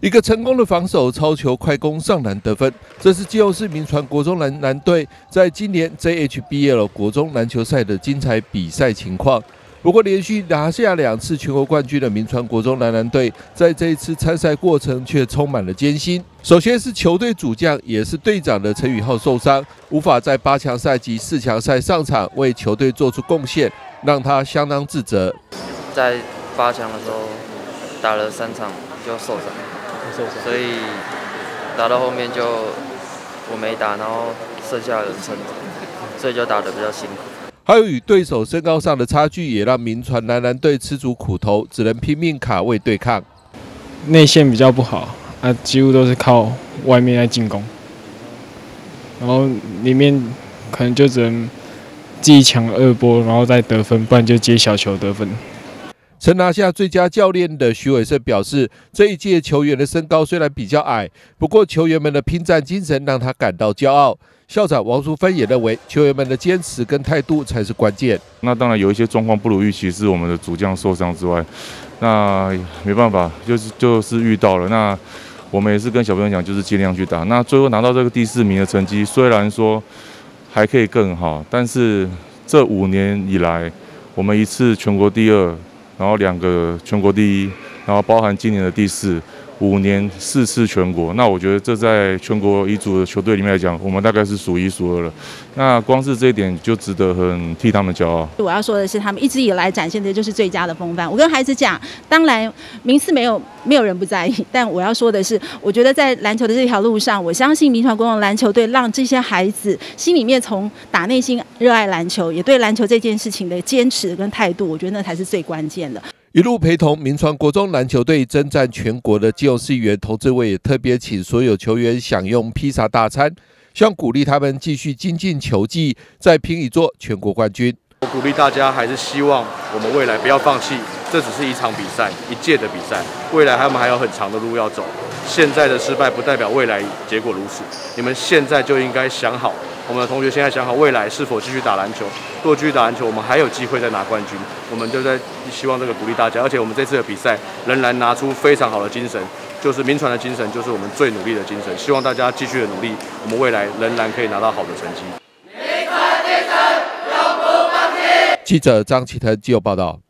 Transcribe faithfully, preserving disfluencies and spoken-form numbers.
一个成功的防守，超球快攻上篮得分，这是基隆市民传国中篮篮队在今年 J H B L 国中篮球赛的精彩比赛情况。不过，连续拿下两次全国冠军的民传国中篮篮队，在这一次参赛过程却充满了艰辛。首先是球队主将也是队长的陈宇浩受伤，无法在八强赛及四强赛上场为球队做出贡献，让他相当自责。 在八强的时候打了三场就受伤。所以打到后面就我没打，然后剩下的人撑着，所以就打得比较辛苦。 还有与对手身高上的差距，也让民传男篮队吃足苦头，只能拼命卡位对抗。 内线比较不好，啊，几乎都是靠外面来进攻，然后里面可能就只能自己抢二波，然后再得分，不然就接小球得分。 曾拿下最佳教练的徐伟胜表示，这一届球员的身高虽然比较矮，不过球员们的拼战精神让他感到骄傲。校长王淑芬也认为，球员们的坚持跟态度才是关键。 那当然有一些状况不如预期，是我们的主将受伤之外，那没办法，就是就是遇到了。那我们也是跟小朋友讲，就是尽量去打。那最后拿到这个第四名的成绩，虽然说还可以更好，但是这五年以来，我们一次全国第二。然后两个全国第一，然后包含今年的第四，五年四次全国。那我觉得这在全国乙组的球队里面来讲，我们大概是数一数二了。那光是这一点就值得很替他们骄傲。 我要说的是，他们一直以来展现的就是最佳的风范。我跟孩子讲，当然名次没有没有人不在意，但我要说的是，我觉得在篮球的这条路上，我相信民传国中篮球队让这些孩子心里面从打内心热爱篮球，也对篮球这件事情的坚持跟态度，我觉得那才是最关键的。 一路陪同民传国中篮球队征战全国的基隆市议员童志伟也特别请所有球员享用披萨大餐，希望鼓励他们继续精进球技，再拼一座全国冠军。 我鼓励大家，还是希望我们未来不要放弃，这只是一场比赛，一届的比赛，未来他们还有很长的路要走。现在的失败不代表未来结果如此，你们现在就应该想好，我们的同学现在想好未来是否继续打篮球。如果继续打篮球，我们还有机会再拿冠军。我们就在希望这个鼓励大家，而且我们这次的比赛仍然拿出非常好的精神，就是民传的精神，就是我们最努力的精神。希望大家继续的努力，我们未来仍然可以拿到好的成绩。 记者张启腾，记者报道。